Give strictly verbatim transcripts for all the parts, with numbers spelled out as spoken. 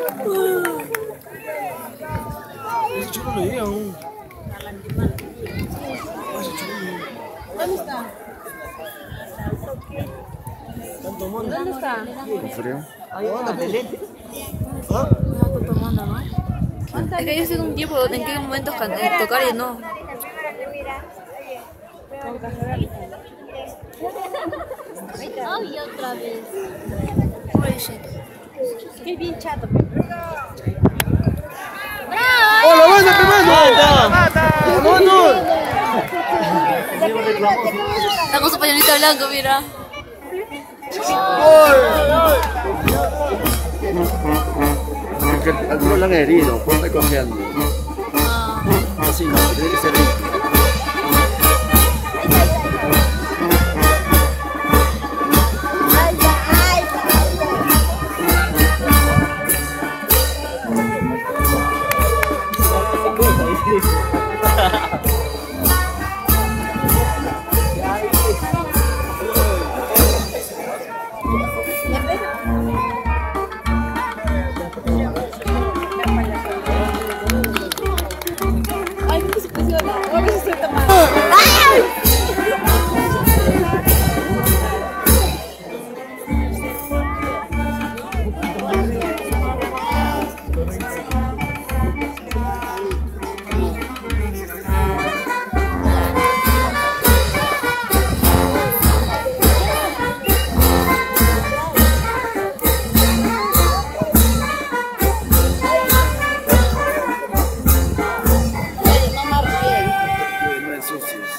Ese chulo lo llega aún. ¿Dónde está? ¿Están tomando? ¿Dónde está? ¿Con frío? ¿Ah? No, está tomando, ¿no? Es que yo estoy en un tiempo en qué momentos cantar, tocar y no. Ay, otra vez. Qué bien chato. ¡Oh, lo vas a quemar! ¡Mata! Está con su pañuelito blanco, mira. Es que algunos lo han herido, pues está confiando. Así no, tiene que ser limpio. Ay, ¿cómo se funciona? A ver si estoy tomando. No ensucies.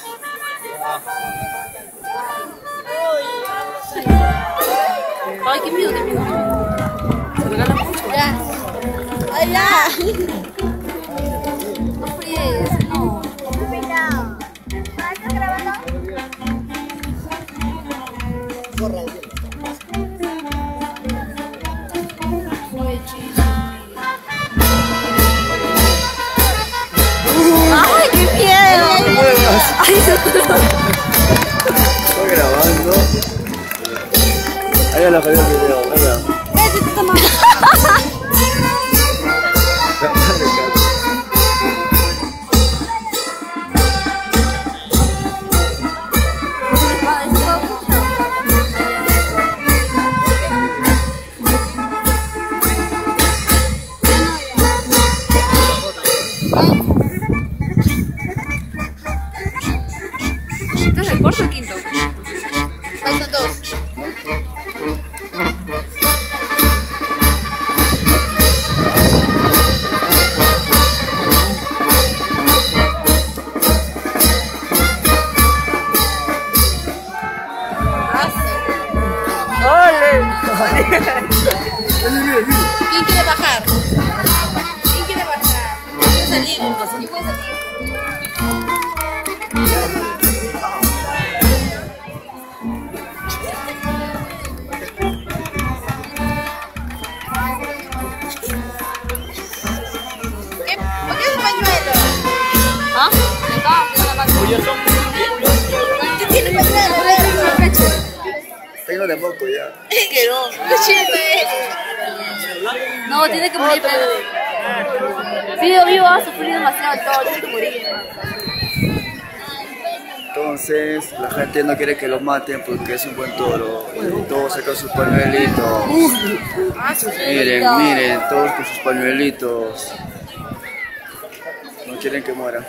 Ay, qué miedo, qué miedo. Se regala mucho. Ya. Ay, ya. No fríes, no. ¿Estás grabando? Ay, qué miedo. No te muevas. Estoy grabando. Ahí la cayó el video, venga. ¿Este es el cuarto o el quinto? Faltan dos. ¿Quién quiere bajar? ¿Quién quiere bajar? ¿Quiere salir? ¿Quién puede salir? ¿Qué? ¿Por qué es un pañuelo? ¿Ah? Está, está la mano. ¿Qué tiene pañuelo? Tengo de moco ya. Que no. No, tiene que morir, pero... Vivo, vivo, va a sufrir demasiado todo, tiene que morir. Entonces, la gente no quiere que lo maten porque es un buen toro. Y todos sacan sus pañuelitos. Miren, miren, todos con sus pañuelitos. No quieren que muera.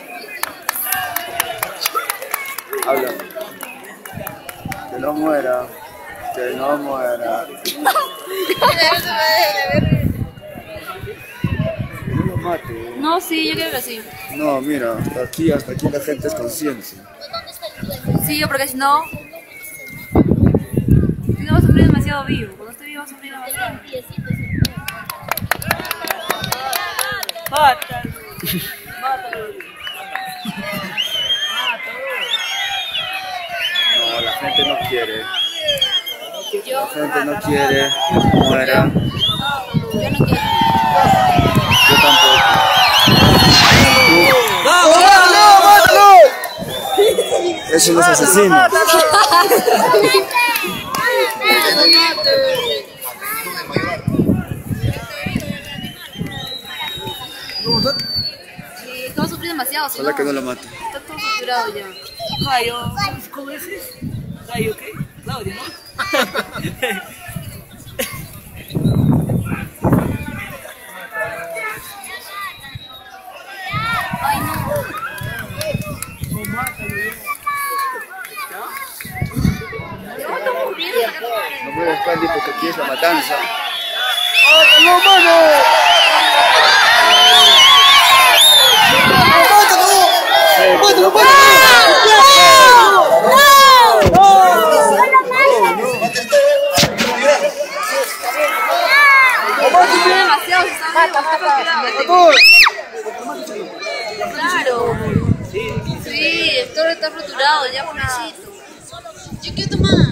Habla. Que no muera. Que no muera. Que no lo mate. No, sí, yo creo que sí. No, mira, hasta aquí, hasta aquí la gente es conciencia. Sí, porque si no... Si no va a sufrir demasiado vivo. Cuando esté vivo va a sufrir demasiado. Mátalo. Mátalo. No, la gente no quiere. Yo, La gente no quiere que muera. yo no quiero. Yo tampoco. ¡Vamos, mátalo, mátalo! Esos son los asesinos. demasiado, si Ojalá no, que no lo mate. está todo saturado ya. Gallo, ¿cómo es? Gallo, ¿qué? Claudio, ¿no? Ay, no. No, estamos viendo. No voy a buscar porque aquí es la matanza. ¡Mátalo, mano! ¡Mátalo, mátalo! Tiene demasiado, se está mata, claro. Sí, el toro está fracturado, ya pobrecito. Yo quiero tomar.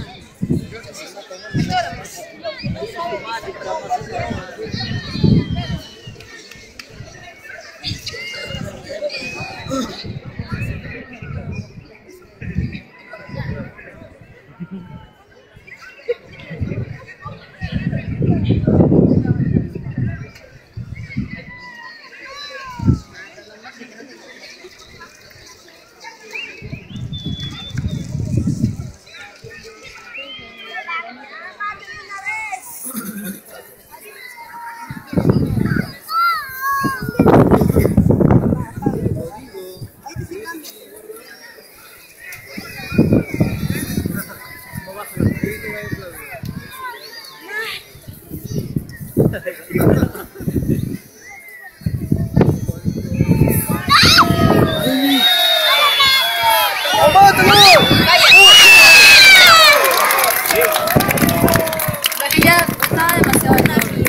Porque ya estaba demasiado tarde.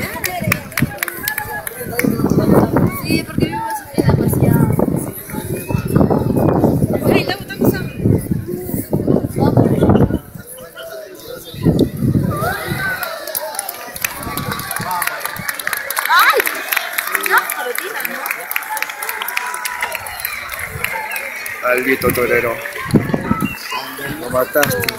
Sí, porque yo iba a sufrir demasiado. Ay, la puta cosa. ¡Ay! No, retira, ¿no? Alguito torero. Lo mataste.